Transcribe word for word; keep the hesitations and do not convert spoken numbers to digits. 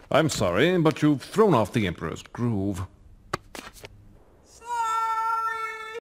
I'm sorry, but you've thrown off the Emperor's groove.